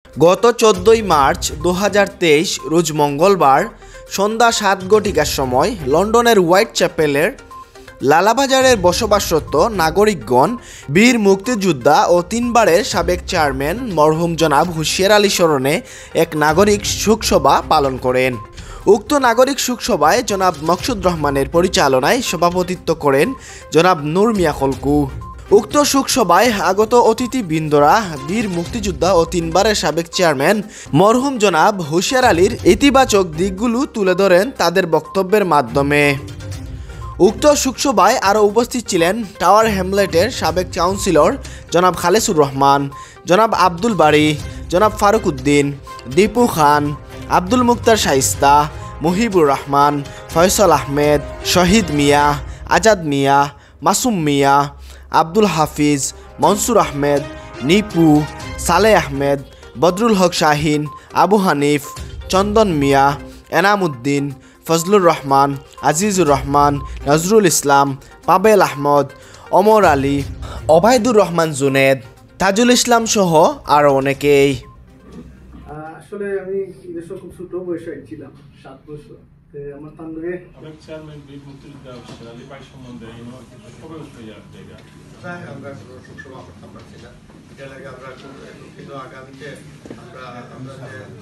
গত 14 মার্চ 2023 রোজ মঙ্গলবার সন্ধ্যা 7 সময় লন্ডনের হোয়াইট চ্যাপেলের লালাবাজারের বসবাসরত নাগরিকগণ বীর মুক্তিযোদ্ধা ও 3বারের সাবেক চেয়ারম্যান মরহুম জনাব হুশিয়ার আলী স্মরণে এক নাগরিক শোকসভা পালন করেন। উক্ত নাগরিক শোকসভায় জনাব মকসুদ রহমানের পরিচালনায় সভাপতিত্ব করেন জনাব নূর মিয়া খলকু। উক্ত শোকসভায় আগত অতিথিবৃন্দরা বীর মুক্তিযোদ্ধা ও 3বারের সাবেক চেয়ারম্যান মরহুম জনাব হুশিয়ার আলীর ইতিবাচক দিকগুলো তুলে ধরেন তাদের বক্তব্যের মাধ্যমে। উক্ত শোকসভায় আরও উপস্থিত ছিলেন টাওয়ার হ্যামলেটের সাবেক কাউন্সিলর জনাব খালেসুর রহমান, জনাব আব্দুল বারী, জনাব ফারুক উদ্দিন, দীপু খান, আব্দুল মুক্তার শাইস্তা, মুহিবুর রহমান, ফয়সল আহমেদ, শহীদ মিয়া, আজাদ মিয়া, মাসুম মিয়া, আব্দুল হাফিজ, মনসুর আহমেদ, নিপু, সালেহ আহমেদ, বদরুল হক শাহিন, আবু হানিফ, চন্দন মিয়া, এনাম উদ্দিন, ফজলুর রহমান, আজিজুর রহমান, নজরুল ইসলাম, পাবেল আহমদ, ওমর আলী, অবায়দুর রহমান জুনেদ, তাজুল ইসলাম সহ আরও অনেকেই। আসলে আমি দেশে খুব ছোট বয়সে ছিলাম, 7 বছর। আমার তান্দুরে অনেক চেয়ারম্যান বীর মুক্তিযোদ্ধা আলী পাই সম্বন্ধে সবাই উঠে জায়গা প্রায় আমরা শোকসভা করতাম পারছিলাম। এটা লাগে আমরা কিন্তু আগামীতে আমরা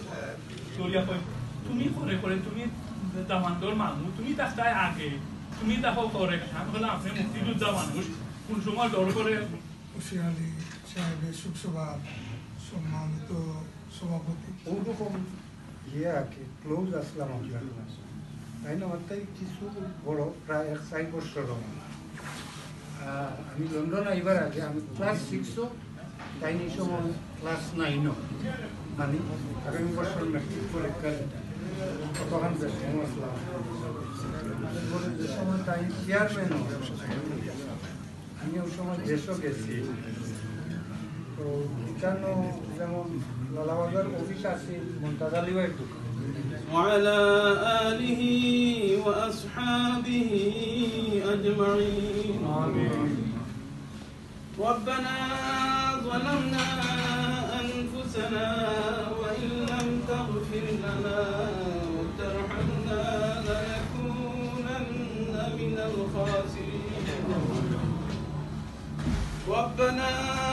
তুমি করে করে তুমি দামান্দর মানুষ, তুমি তার আগে তুমি দেখো করে হলে আপনি মুক্তিযোদ্ধা মানুষ কোন সময় দর করে হুশিয়ার আলী সাহেবের শোকসভার সম্মানিত সভাপতি ওরকম আর কি ক্লোজ আসলাম আপনার, তাই না? অর্থাৎ কিছু বড় প্রায় 1 বছর আমি লন্ডন আইবার আগে আমি ক্লাস 6ও তাই এই সময় ক্লাস 9ও মানে আগামী বছর মেট্রিক পরীক্ষার তখন ব্যস্ত আসলাম। যে সময় তাই চেয়ারম্যানও আমি ওই সময় দেশও গেছি। তো এখানেও যেমন লালাবাজার অফিস আছে মমতাজ আলী ভাইয়ের দোকান। وعلى آله وأصحابه أجمعين آمين. ربنا ظلمنا أنفسنا وإن لم تغفر لنا وترحمنا لنكونن من الخاسرين. ربنا